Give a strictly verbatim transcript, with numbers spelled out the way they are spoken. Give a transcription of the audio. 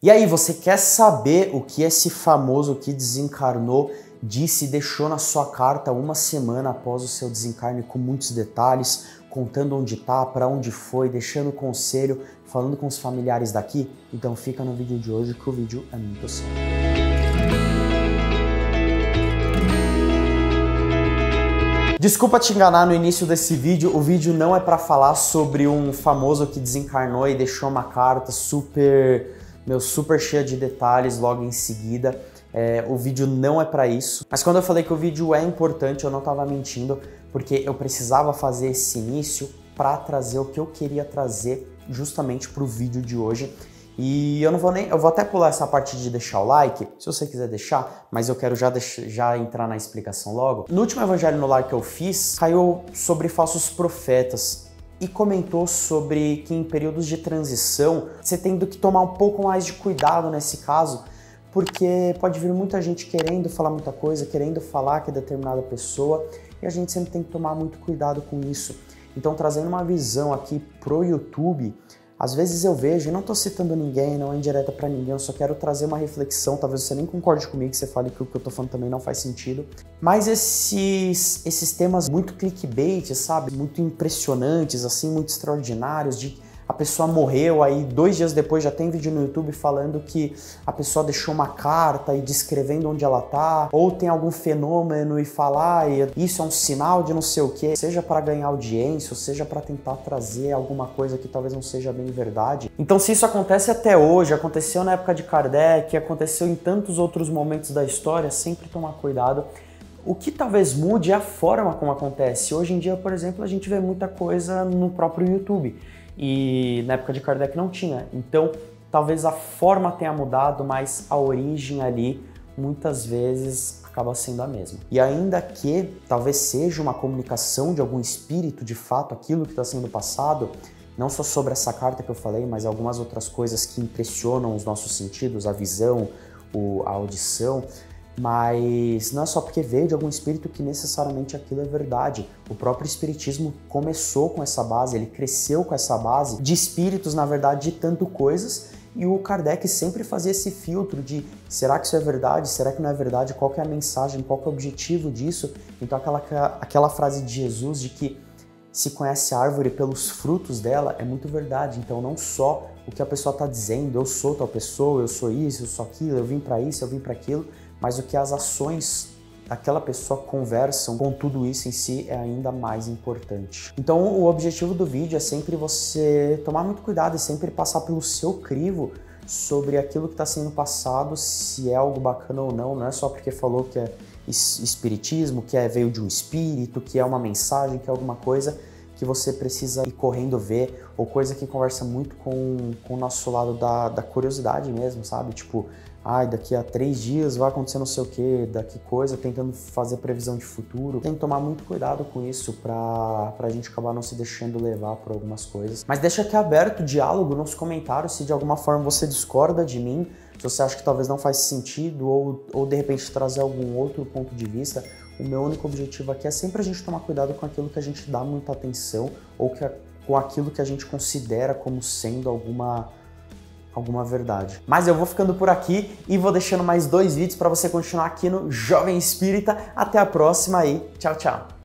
E aí, você quer saber o que esse famoso que desencarnou disse e deixou na sua carta uma semana após o seu desencarne, com muitos detalhes, contando onde tá, para onde foi, deixando conselho, falando com os familiares daqui? Então fica no vídeo de hoje que o vídeo é muito sério. Desculpa te enganar no início desse vídeo, o vídeo não é para falar sobre um famoso que desencarnou e deixou uma carta super, meu, super cheia de detalhes logo em seguida. É, o vídeo não é para isso. Mas quando eu falei que o vídeo é importante, eu não estava mentindo, porque eu precisava fazer esse início para trazer o que eu queria trazer justamente para o vídeo de hoje. E eu não vou nem, eu vou até pular essa parte de deixar o like, se você quiser deixar, mas eu quero já, deixar, já entrar na explicação logo. No último Evangelho no Lar que eu fiz, caiu sobre falsos profetas e comentou sobre que em períodos de transição você tem que tomar um pouco mais de cuidado nesse caso, porque pode vir muita gente querendo falar muita coisa, querendo falar que é determinada pessoa, e a gente sempre tem que tomar muito cuidado com isso. Então, trazendo uma visão aqui pro YouTube, às vezes eu vejo, e não tô citando ninguém, não é indireta pra ninguém, eu só quero trazer uma reflexão, talvez você nem concorde comigo, que você fale que o que eu tô falando também não faz sentido, mas esses, esses temas muito clickbait, sabe, muito impressionantes, assim, muito extraordinários, de a pessoa morreu, aí dois dias depois já tem vídeo no YouTube falando que a pessoa deixou uma carta e descrevendo onde ela tá, ou tem algum fenômeno e falar e isso é um sinal de não sei o que, seja para ganhar audiência, ou seja para tentar trazer alguma coisa que talvez não seja bem verdade. Então, se isso acontece até hoje, aconteceu na época de Kardec, aconteceu em tantos outros momentos da história, sempre tomar cuidado. O que talvez mude é a forma como acontece. Hoje em dia, por exemplo, a gente vê muita coisa no próprio YouTube. E na época de Kardec não tinha. Então, talvez a forma tenha mudado, mas a origem ali, muitas vezes, acaba sendo a mesma. E ainda que talvez seja uma comunicação de algum espírito, de fato, aquilo que está sendo passado, não só sobre essa carta que eu falei, mas algumas outras coisas que impressionam os nossos sentidos, a visão, a audição, mas não é só porque veio de algum espírito que necessariamente aquilo é verdade. O próprio espiritismo começou com essa base, ele cresceu com essa base de espíritos, na verdade, ditando coisas, e o Kardec sempre fazia esse filtro de será que isso é verdade, será que não é verdade, qual que é a mensagem, qual que é o objetivo disso. Então aquela, aquela frase de Jesus de que se conhece a árvore pelos frutos dela é muito verdade. Então não só o que a pessoa está dizendo, eu sou tal pessoa, eu sou isso, eu sou aquilo, eu vim para isso, eu vim para aquilo, mas o que as ações daquela pessoa conversam com tudo isso em si é ainda mais importante. Então o objetivo do vídeo é sempre você tomar muito cuidado e sempre passar pelo seu crivo sobre aquilo que está sendo passado, se é algo bacana ou não, não é só porque falou que é espiritismo, que é, veio de um espírito, que é uma mensagem, que é alguma coisa que você precisa ir correndo ver, ou coisa que conversa muito com, com o nosso lado da, da curiosidade mesmo, sabe? Tipo, ai, daqui a três dias vai acontecer não sei o que, daqui coisa, tentando fazer previsão de futuro. Tem que tomar muito cuidado com isso pra, pra gente acabar não se deixando levar por algumas coisas. Mas deixa aqui aberto o diálogo nos comentários se de alguma forma você discorda de mim, se você acha que talvez não faz sentido, ou, ou de repente trazer algum outro ponto de vista. O meu único objetivo aqui é sempre a gente tomar cuidado com aquilo que a gente dá muita atenção, ou que, com aquilo que a gente considera como sendo alguma... alguma verdade. Mas eu vou ficando por aqui e vou deixando mais dois vídeos para você continuar aqui no Jovem Espírita. Até a próxima e tchau, tchau!